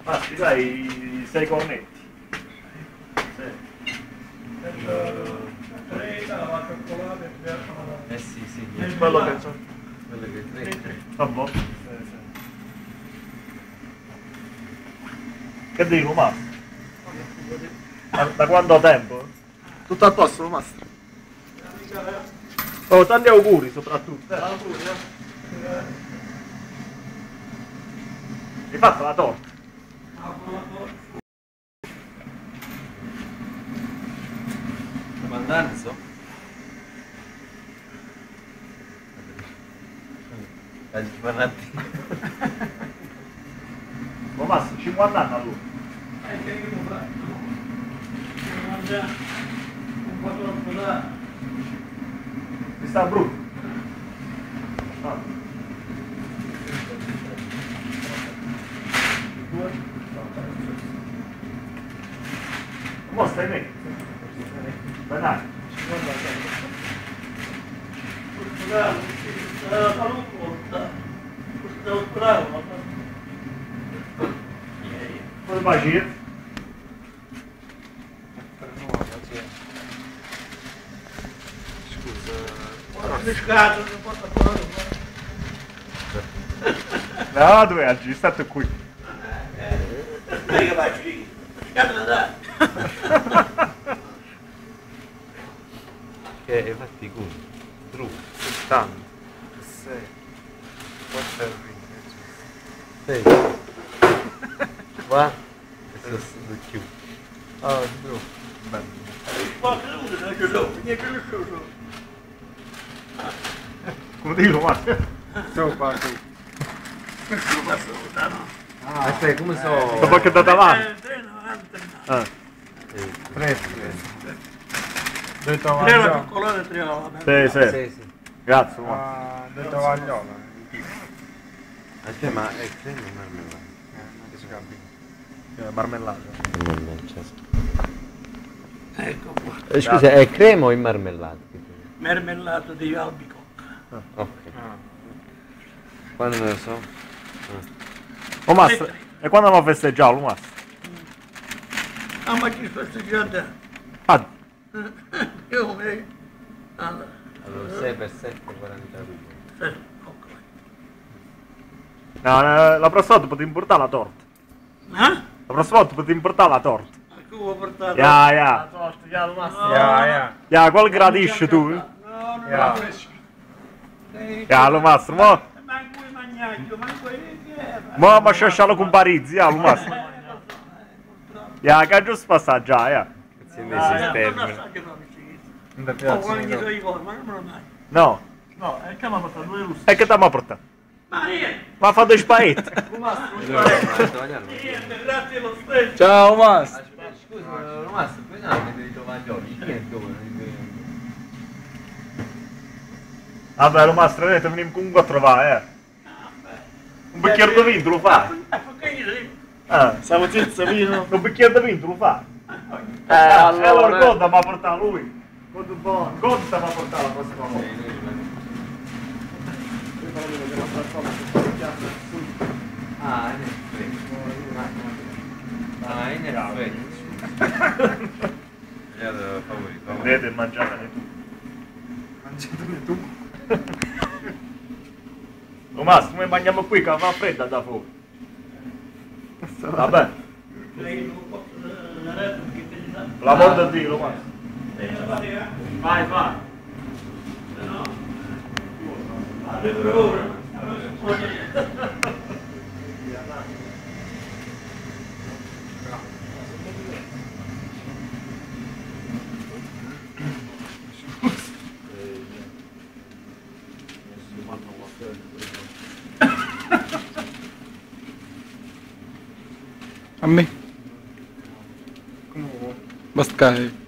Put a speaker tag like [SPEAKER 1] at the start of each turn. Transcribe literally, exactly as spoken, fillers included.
[SPEAKER 1] Ma ti dai sei cornetti. Sì.
[SPEAKER 2] La cioccolata e
[SPEAKER 3] Eh sì, sì,
[SPEAKER 1] Quello che so.
[SPEAKER 3] quello che tre.
[SPEAKER 1] Vabbè. Sì, sì. Che dico, Mastro? Da, da quanto tempo? Tutto a posto, Mastro? Oh, tanti auguri soprattutto. Eh.
[SPEAKER 2] Auguri, eh.
[SPEAKER 1] Hai fatto la torta?
[SPEAKER 3] Comandanzo? Dagli parlanti.
[SPEAKER 1] Oh, Mastro, cinquanta anni allora.
[SPEAKER 2] Eh, che io non mangia un po' troppo da...
[SPEAKER 1] Ti sta brutto? Ah. Mo stai meglio? Banale.
[SPEAKER 2] Bravo, la salute volta. Questo bravo,
[SPEAKER 1] Come vai, Gir?
[SPEAKER 2] ma... Pescato, non posso fare.
[SPEAKER 1] No, dove oggi? State qui.
[SPEAKER 2] Che faccio? Pescato da...
[SPEAKER 3] Che hai fatti con? True.
[SPEAKER 1] settanta. sei. quattro
[SPEAKER 3] Sei. Va? E sono stato chiuso.
[SPEAKER 1] Ah, bro. Bello.
[SPEAKER 2] Ma che uno non ce l'ho, niente che lo so.
[SPEAKER 1] Come dico, Mastro?
[SPEAKER 4] Sopra tu.
[SPEAKER 2] Questo passo da no.
[SPEAKER 3] Ah, sai come so?
[SPEAKER 1] Dopo che è andata avanti.
[SPEAKER 2] Eh, tre novanta.
[SPEAKER 1] Ah.
[SPEAKER 4] Tre, tre. Detto
[SPEAKER 2] Tre la
[SPEAKER 4] Vagliola.
[SPEAKER 2] cioccolata e tre la
[SPEAKER 1] Sì, sì.
[SPEAKER 3] Sì, sì.
[SPEAKER 1] Grazie, Mastro.
[SPEAKER 4] Ah, detto Vagliola.
[SPEAKER 3] A te ma è crema o marmellata?
[SPEAKER 4] Eh, non si capisce.
[SPEAKER 1] Eh, marmellata.
[SPEAKER 2] Ecco qua.
[SPEAKER 3] Eh, scusa, è crema o in marmellata?
[SPEAKER 2] Mermellato di albicocca.
[SPEAKER 3] Ok. Quando me lo so? Ah.
[SPEAKER 1] Oh, Mastro, e quando andiamo a festeggiarlo, Mastro?
[SPEAKER 2] Ah, ma chi festeggiate?
[SPEAKER 1] Ah,
[SPEAKER 2] Io mi... Allora,
[SPEAKER 3] Allora sei per sette, quarantadue.
[SPEAKER 2] sì, ok.
[SPEAKER 1] no, eh, la prossima volta potete importare la torta.
[SPEAKER 2] Eh?
[SPEAKER 1] La prossima volta potete importare la torta.
[SPEAKER 2] A cui ho portato?
[SPEAKER 1] Ja, ja.
[SPEAKER 2] torta, ya, lo mastro.
[SPEAKER 4] Ja, ja.
[SPEAKER 1] Ja, qual gradisci tu?
[SPEAKER 2] No, no,
[SPEAKER 4] Ja.
[SPEAKER 2] no.
[SPEAKER 1] Ja, lo Mastro, mo...
[SPEAKER 2] Manco i magnaglio, manco i...
[SPEAKER 1] Mo ma sciascialo con Parizzi, ja, lo Mastro. Ja, che giusto passa già, ja.
[SPEAKER 3] Questi mesi esterni.
[SPEAKER 4] Non ti
[SPEAKER 2] Oh,
[SPEAKER 4] piace?
[SPEAKER 2] quando gli do i cori, ma non me lo mai.
[SPEAKER 1] No,
[SPEAKER 2] No, è che mi ha portato due russi.
[SPEAKER 1] e che ti ha portato?
[SPEAKER 2] Ma niente,
[SPEAKER 1] Ma ha fatto i spaghetti.
[SPEAKER 2] niente, grazie lo stesso.
[SPEAKER 4] Ciao, Mas.
[SPEAKER 3] Scusa, Mastro, questo non mi devi trovare gli occhi. Chi è dove?
[SPEAKER 1] Vabbè, lo Mastro, vedete, veniamo comunque a trovare, eh. Un bicchiere di vino lo fa.
[SPEAKER 2] Perché io dico?
[SPEAKER 1] Eh,
[SPEAKER 4] Siamo senza vino.
[SPEAKER 1] un bicchiere di vino lo fa.
[SPEAKER 4] Eh,
[SPEAKER 1] Eh, allora
[SPEAKER 4] allora.
[SPEAKER 1] Godda mi ha portato lui. Godda buono. Godda mi ha portato la prossima volta.
[SPEAKER 3] Ah, in effetti. Ah, in effetti. Io favorito.
[SPEAKER 1] Vedete, mangiatene tu.
[SPEAKER 4] Mangiatene tu.
[SPEAKER 1] Lo Mastro, come mangiamo qui che fa fredda da fuori. Vabbè,
[SPEAKER 2] Lei non posso dare perché te ne sa.
[SPEAKER 1] l'amor di Dio, lo Mastro.
[SPEAKER 2] Lei la fa, eh?
[SPEAKER 1] Vai, vai.
[SPEAKER 2] Se no? Alle due ore.
[SPEAKER 4] A me? Come vuoi? Basta che...